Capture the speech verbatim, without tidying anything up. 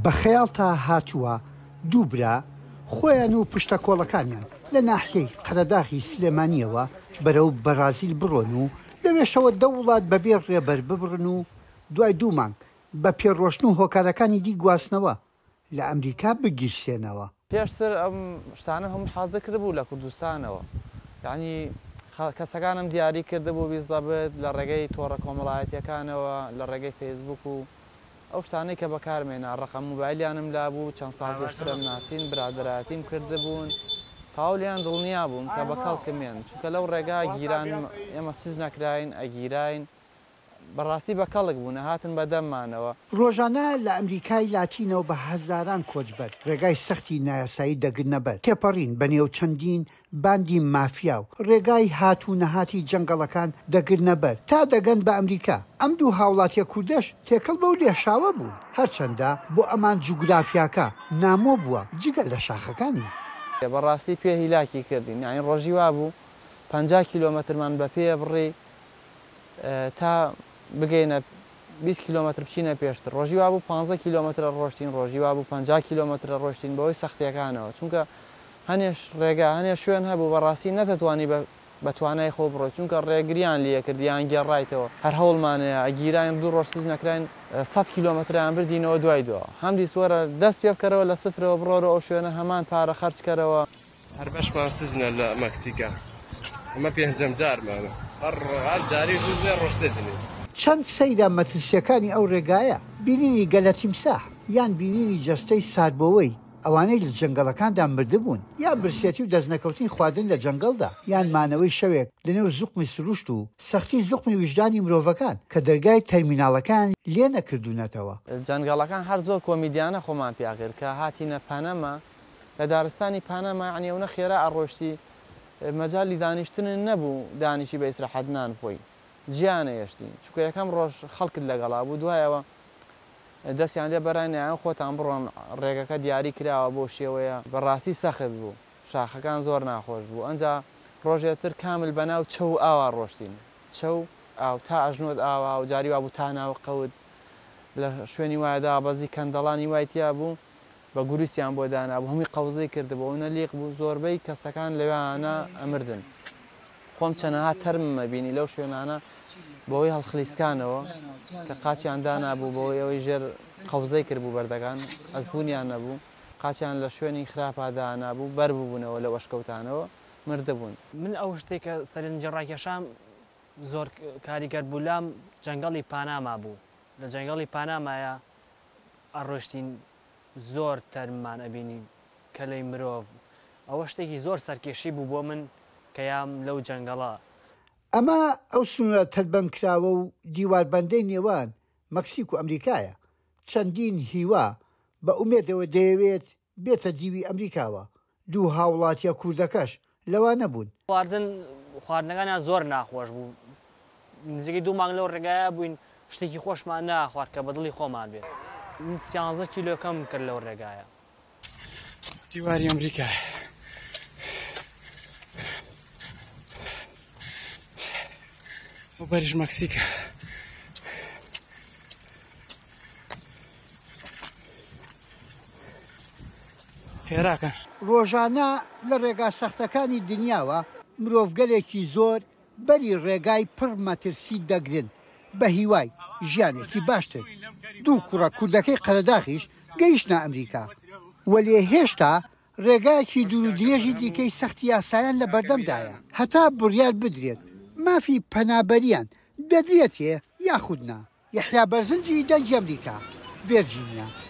بەخەیاڵ تا هاتووە دووبرا خۆیان و پشتە کۆڵەکانیان لە ناحیەی قەرەداغی سلێمانیەوە بەرەو بەرازیل بڕۆن و لەوێشەوە دە وڵات بەبێ ڕێبەر ببڕن و دوای دوو مانگ بە پێڕۆشن و هۆکارەکانی دی گواستنەوە لە ئەمریکا بگیرسێنەوە. پێشتر ئەم شتانە هەموو حازر کردبوو لە کوردستانەوە، یعنی کەسەکانم دیاری کردبوو بیزەبێت لە ڕێگەی تۆڕە کۆمەڵایەتیەکانەوە لە ڕێگەی فەیسبوک و ئەو شتانەی کە بەکارمێنا ڕقم موبایلیانم لابوو چەند ساڵ پێشترم ناسین برادەرایەتیم کردبوون تاولیان دڵنیا بووم کە بەکەڵکەمێن چونکە لەو ڕێگا گیران ئێمە سز نەکراین ئەگیراین بەڕاستی بەکەڵک بوون هاتن بەدەممانەوە. ڕۆژانە لە ئەمریکای لاتینەوە بە هەزاران کۆچبەر ڕێگای سەختی نایاسایی دەگرنەبەر تێپەڕین بە نێو چەندین باندی مافیا و ڕێگای هات و نەهاتی جەنگەڵەکان دەگرنەبەر تا دەگەن بە ئەمریکا. ئەم دوو هاوڵاتیە کوردەش تێکەڵ بەو لێشاوە بوون هەرچەندە بۆ ئەمان جوگرافیاکە نامۆ بووە جگە لە شاخەکانی. بەڕاستی پێ هیلاکی کردین یعنی ڕۆژی وا بوو پەنجا کیلۆمەترمان بە پێ بڕێ تا بگەینە بیست کیلۆمەتر بچینە پێشتر ڕۆژی وا بوو پانزە کیلۆمەتر ڕۆشتین ڕۆژی وا بوو پەنجا کیلۆمەتر ڕۆشتین بەوەی سەختیەکانەوە چونکە هەنێش ڕێگا هەنێ شوێن هەبوو بەڕاستی نەتەتوانی بە توانای خۆ بڕۆ چونکە ڕێگریان لێ کردیان گێڕایتەوە هەر هەوڵمانەیە ئەگیراین دوو ڕۆژ سز نەکراین سەد کیلۆمەتریان بردینەوە دوای دووە هەمدی سوەرە دەست پێ بکەرەوە لە سفرەوە بڕۆرە ئەو شوێنە هەمان پارە خەرجکەرەوە. هەر بەشمان سزنە لە مەکسیکا ئەمە پێنجەم جارمانە هەر جاری زوو ڕۆژ دەجنین. چەند سەیرە مەترسیەکانی ئەو ڕێگایە بینینی گەلە تیمساح یان بینینی جەستەی سادبەوەی ئەوانەی لە جەنگەڵەکاندا مردبوون یان برسێتی و دەستنەکەوتنی خواردن لە جەنگەڵدا یان مانەوەی شەوێک لەنێو زوقمی سروشت و سەختی زوقمی وجدانی مرۆڤەکان کە دەرگای تەرمیناڵەکان لێ نەکردوونەتەوە. جەنگەڵەکان هەر زۆر کۆمیدیانە خۆمان پیاکرد کە هاتینە پانەما لە دارستانی پانەما عنی ئەوە خێرا ئەڕۆشتی مەجای دانیشتن نەبوو دانیشی بە ئیسراحەت نانخۆی گیانە هێشتی چونکە یەکەم ڕۆژ خەڵکت لەگەڵا بوو دوایەوە دەستیان لێ بەرانیان خۆتان بڕۆن ڕێگەکە دیاری کراوە بۆ شێوەیە بەڕاستی سەخت بوو شاخەکان زۆر ناخۆش بوو ئەنجا ڕۆژێتر کامل بەناو چەو ئاوا ڕۆشتین چەو ئاو تا ئەژنۆت ئاوا و جاری وا بوو تا ناو قەوت لە شوێنی وایەدا بەزی کەندەڵانی وایتیا بوو بە گوریسیان بۆ دانابوو هەمووی قەوزەی کردبەوە نەلیق بوو زۆربەی کەسەکان لەوانە ئەمردن خۆم چەنەها تەرممە بینی لەو شوێنانە بەوەی هەڵخلیسکانەوە کە قاچیان دانابوو بەوەی ئەوەی ژێر قەوزەی کرد بوو بەردەکان ئەزبوونیان نەبوو قاچیان لە شوێنی خراپادا نابوو بەربووبوونەوە لە وەشکەوتانەوە مردەبوون. من ئەو شتێکە سەرنجە ڕاکێشام زۆر کاریگەر بوو لام جەنگەڵی پاناما بوو لە جەنگەڵی پانامایە ئەڕۆشتین زۆر تەرممان ئەبینی کەلەی مرۆڤ ئەوە شتێکی زۆر سەرکێشی بوو بۆ من کە یام لەو جەنگەڵە. ئەمە ئەو سنوورە تەربەم کراوە و دیواربەندەی نێوان مەکسیک و ئەمریکایە چەندین هیوا بە ئومێدەوە دەیەوێت بێتە دیوی ئەمریکاوە دوو هاوڵاتیە کوردەکەش لەوە نەبوون. خواردن خواردنەکانیان زۆر ناخۆش بوو نزیکەی دوو مانگ لەو ڕێگایە بووین شتێکی خۆشمان ناخوارد کە بەدڵی خۆمان بێت. من سیانزە کیلۆ کەم کرد لەو ڕێگایە. دیواری ئەمریکا و بەریش مەکسیکە خێراکە. ڕۆژانە لە ڕێگا سەختەکانی دنیاوە مرۆڤگەلێکی زۆر بەری ڕێگای پڕ مەترسی دەگرن بە هیوای ژیانێکی باشتر. دوو کوڕە کوردەکەی قەرەداغیش گەیشتە ئەمریکا وەلێ هێشتا ڕێگایەکی دوور و درێژی دیکەی سەختی یاسایان لە بەردەمدایە هەتا بڕیار بدرێت مافی پەنابەریان دەدرێتێ یاخودنا. یەحیا بەرزنجی دەنگی ئەمریکا ڤێرجینیا.